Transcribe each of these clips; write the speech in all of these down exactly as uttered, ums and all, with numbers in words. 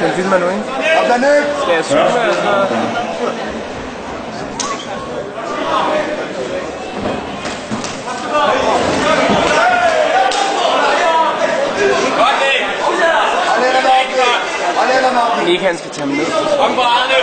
Den filmer nu, ikke? Skal jeg zoome eller sådan noget? Ikke han skal tage dem ned. Kom på Arne!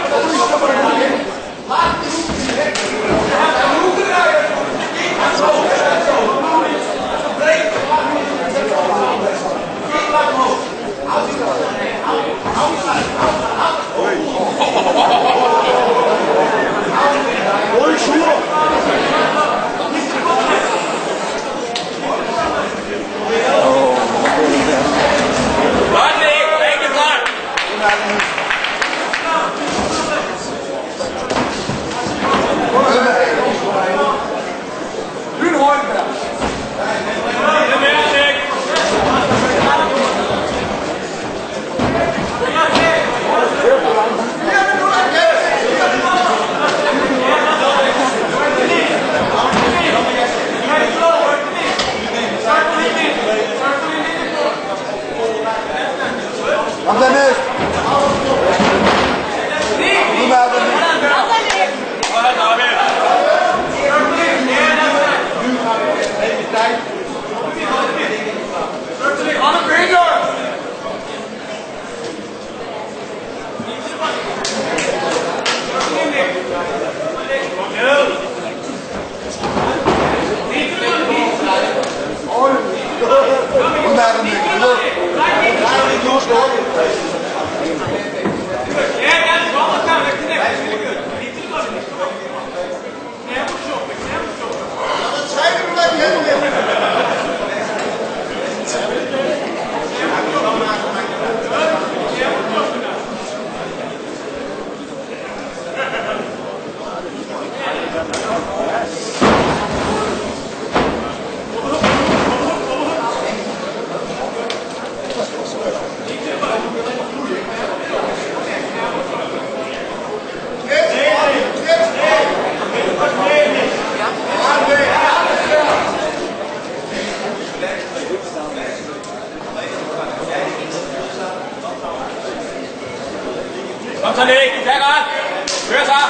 Kom så, Nick. Tag ret. Kør så.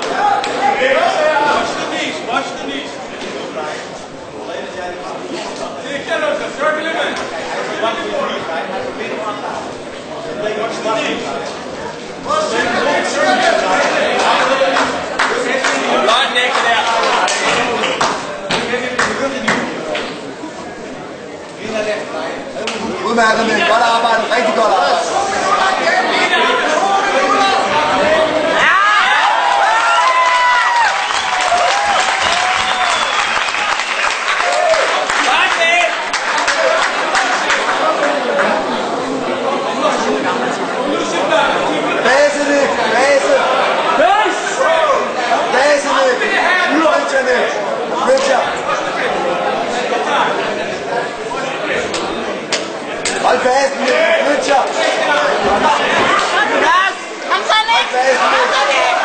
Watch the knees. Watch the knees. Nick, get up. Circle him in. Watch the knees. Godt, Nick, der. Udmærket, men godt arbejde. Rigtig godt arbejde. Hold fast, Nick. Good job. Kom så, Nick. Kom så, Nick.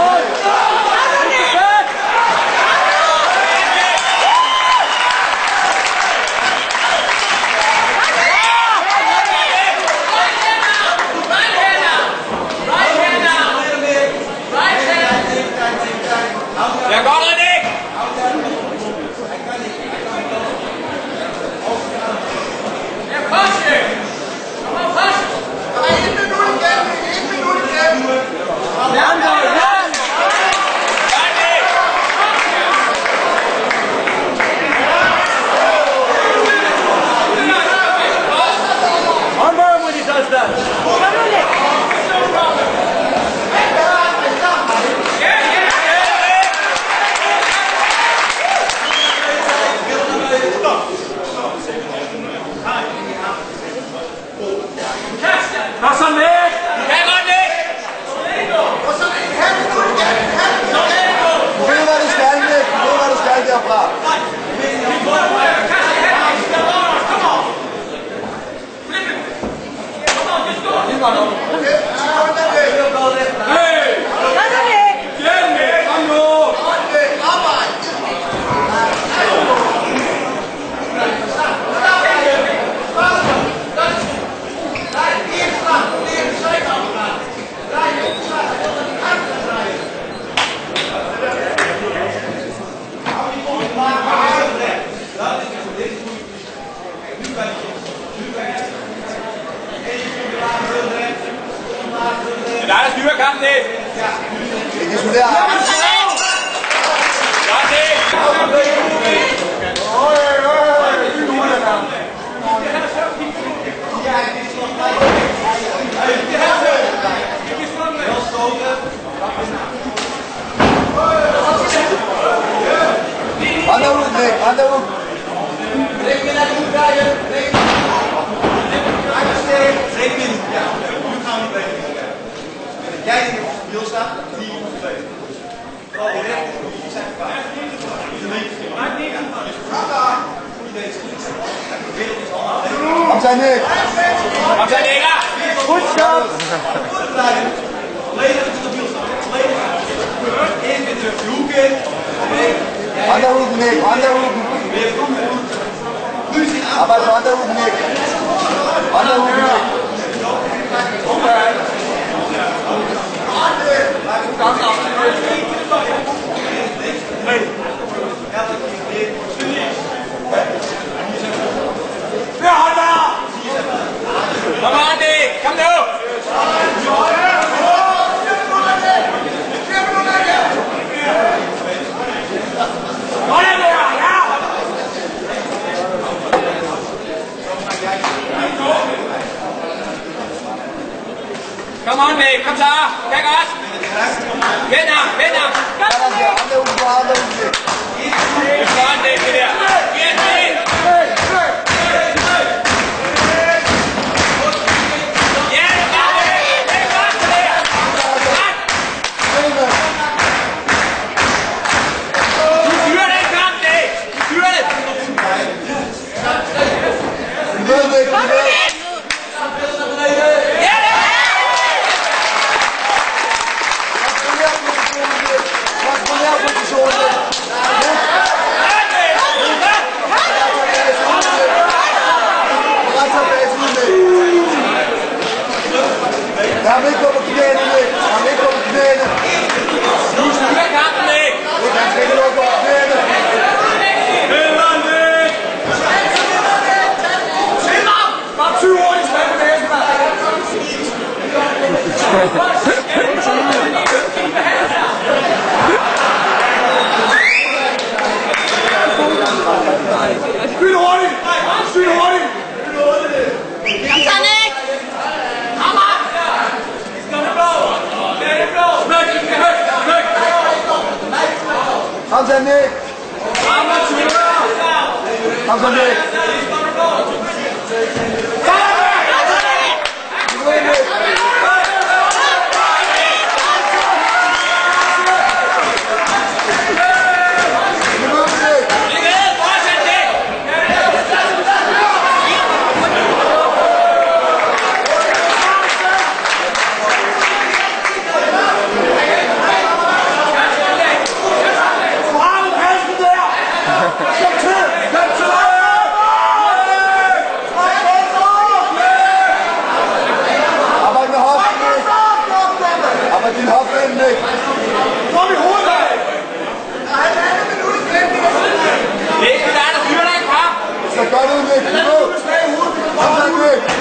Ja, godt, Nick. Kom så, Nick! Kan godt, Nick! Du ved, hvad du skal, Nick. Du ved, hvad du skal derfra. Hey! Igen, Nick! Kom nu! Arbejde! dig, der styrer kampen, Nick. Ikke isolere ham. Godt, Nick. Andre ud, Nick. Andre ud. Kom så, Nick. Kom så, Nick. Good shot. Andre ud, Nick. Andre ud. Arbejde på andre ud, Nick. Andre ud, Nick. Kom on, Nick. Kom nu. Kom on, Nick. Kom så. Kijk os. Vind ham. Vind ham. Andre ud, andre ud, Nick. Det er godt, Nick, det der. Giv os det. Ja, det er godt, Nick. Det er godt, det der. Godt. Du styrer den kamp, Nick. Du styrer det. Vi ved, Nick. Vi ved. Ja, det er. Kontroller positionen. Jeg har ikke gået på knæene, Nick. Jeg har ikke gået på knæene. Du styrer kampen, Nick. Nick, han skal ikke nå at gå på knæene. Bedre, Nick. Bare tyve år i spil på næsen, Skyd hurtigt! Skyd hurtigt! Kom så, Nick! Kom op! Kom så, Nick. Kom så, Nick. Din hofte ind, Nick. Kom i hovedet! Nick, det er der styrer dig, kamp! Det ser godt ud, Nick. Kom så, Nick.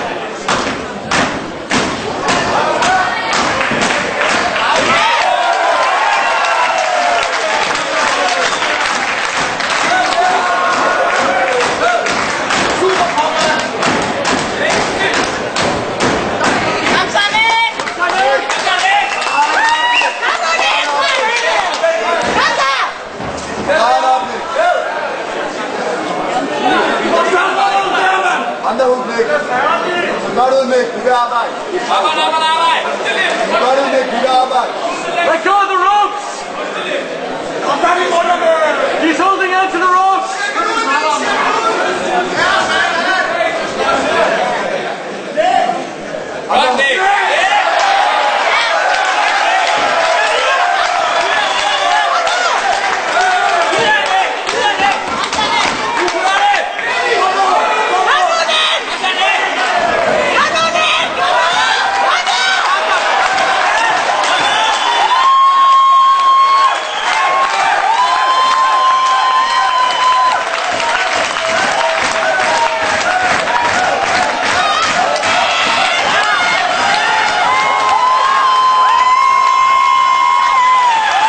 Andre ud, Nick. Så godt ud, Nick. Vi vil arbejde. Arbejde, arbejde, arbejde! Så godt ud, Nick. Vi vil arbejde. Let go of the ropes! He's holding on to the ropes! Godt, Nick!